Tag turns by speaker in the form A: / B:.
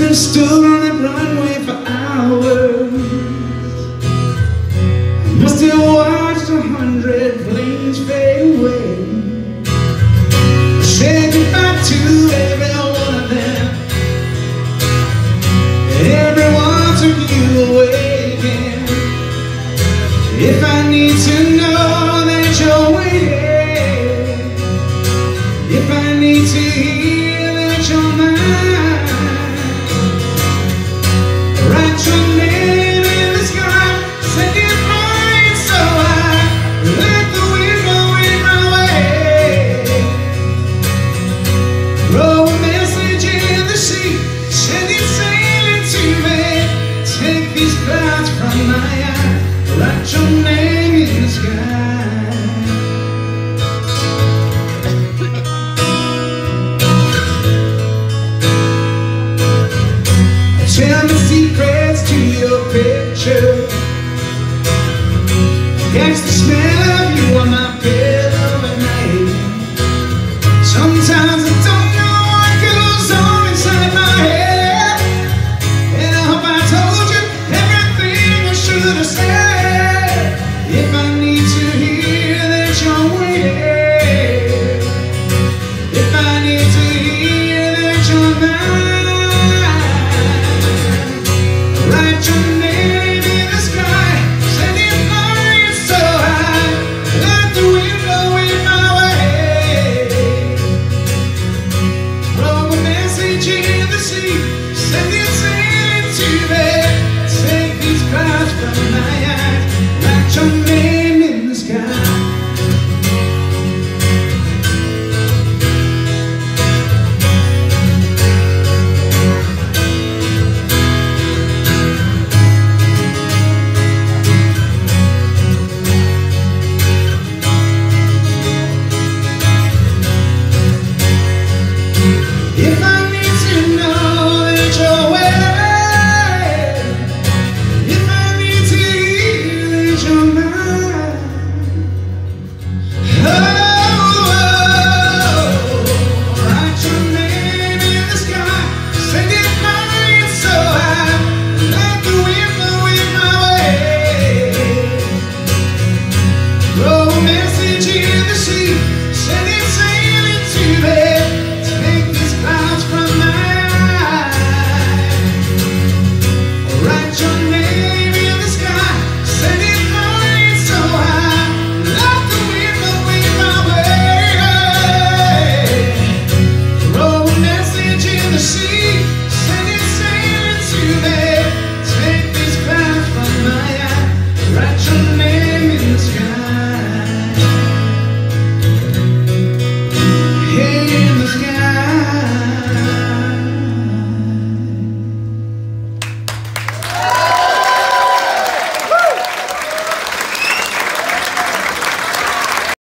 A: have stood on that runway for hours. I must have watched 100 planes fade away. I said goodbye to every one of them. Everyone took you away again. If I need to know that you're waiting, if I need to hear that you're mine, write your name in the sky, set it flying so high, let the wind blow in my way. Throw a message in the sea, send it sailing to me. Take these clouds from my eye, write your name in the sky. Tell me secrets to your picture. Catch the smell of you on my pillow at night. Sometimes I don't know what goes on inside my head, and I hope I told you everything I should have said. If I need to hear